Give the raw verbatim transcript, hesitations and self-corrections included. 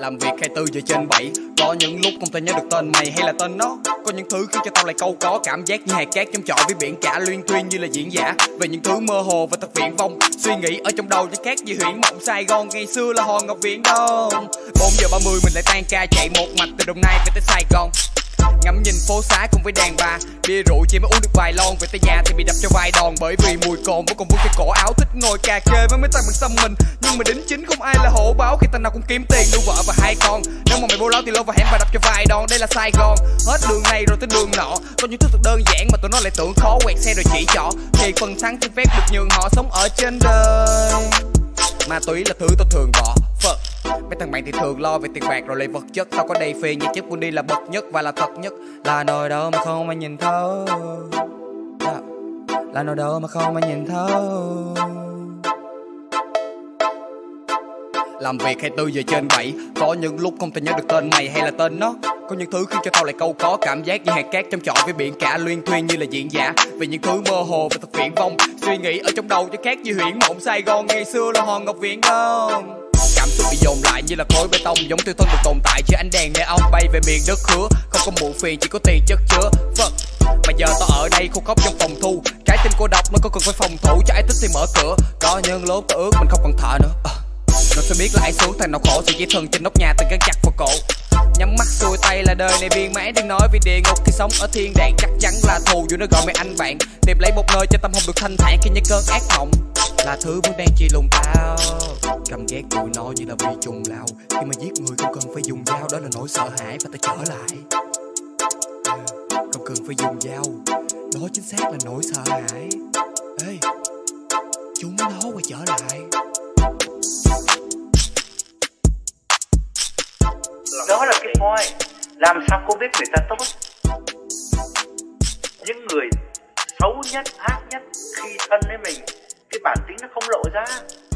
Làm việc hai mươi tư giờ trên bảy. Có những lúc không thể nhớ được tên mày hay là tên nó. Có những thứ khiến cho tao lại câu có cảm giác như hạt cát trong trọ với biển cả luyên thuyên như là diễn giả về những thứ mơ hồ và thật viển vông. Suy nghĩ ở trong đầu cho khác như huyễn mộng Sài Gòn ngày xưa là hòn ngọc viễn đông. Bốn giờ ba mươi mình lại tan ca chạy một mạch từ Đồng Nai về tới Sài Gòn. Ngắm nhìn phố xá cùng với đàn bà, bia rượu chỉ mới uống được vài lon. Về tới nhà thì bị đập cho vài đòn bởi vì mùi cồn vẫn còn vương cái cổ áo. Thích ngồi cà kê với mấy tay bằng xăm mình, nhưng mà đính chính không ai là hổ báo khi tay nào cũng kiếm tiền nuôi vợ và hai con. Nếu mà mày bố láo thì lô vào hẻm và đập cho vài đòn. Đây là Sài Gòn, hết đường này rồi tới đường nọ. Có những thứ thật đơn giản mà tụi nó lại tưởng khó, quẹt xe rồi chỉ trỏ. Thì phần thắng xin phép được nhường họ sống ở trên đời. Ma túy là thứ tao thường bỏ phật. Mấy thằng bạn thì thường lo về tiền bạc rồi lại vật chất. Tao có đầy phê nhạc chất quân đi là bậc nhất và là thật nhất. Là nồi đâu mà không ai nhìn thấu, là nồi đâu mà không ai nhìn thấu. Làm việc hai mươi tư giờ trên bảy. Có những lúc không thể nhớ được tên mày hay là tên nó. Có những thứ khiến cho tao lại câu có cảm giác như hạt cát trong trọ với biển cả luyên thuyên như là diễn giả về những thứ mơ hồ và thật viển vông. Suy nghĩ ở trong đầu cho khác như huyễn mộng Sài Gòn ngày xưa là hòn ngọc viễn đông. Cảm xúc bị dồn lại như là khối bê tông, giống tiêu thân được tồn tại dưới ánh đèn neon bay về miền đất hứa. Không có muộn phiền chỉ có tiền chất chứa Phật. Mà giờ tao ở đây khô khóc trong phòng thu. Trái tim cô độc nó có cần phải phòng thủ, cho ai thích thì mở cửa. Có những lúc tao ước mình không còn thở nữa. à, Nó sẽ biết là ai xuống thằng nào khổ, sự dây thần trên nóc nhà từng gắn chặt vào cổ. Nhắm mắt xuôi tay là đời này viên mãn, đừng nói vì địa ngục khi sống ở thiên đàng chắc chắn là thù. Dù nó gọi mày anh bạn, tìm lấy một nơi cho tâm hồn được thanh thản khi những cơn ác mộng là thứ vẫn đang truy lùng tao. Cảm ghét tụi nó như là bị trùng lao. Khi mà giết người không cần phải dùng dao, đó là nỗi sợ hãi và ta trở lại. Không cần phải dùng dao, đó chính xác là nỗi sợ hãi. Ê, chúng nó quay trở lại. Đó là cái point. Làm sao cô biết người ta tốt? Những người xấu nhất, ác nhất khi thân với mình, cái bản tính nó không lộ ra.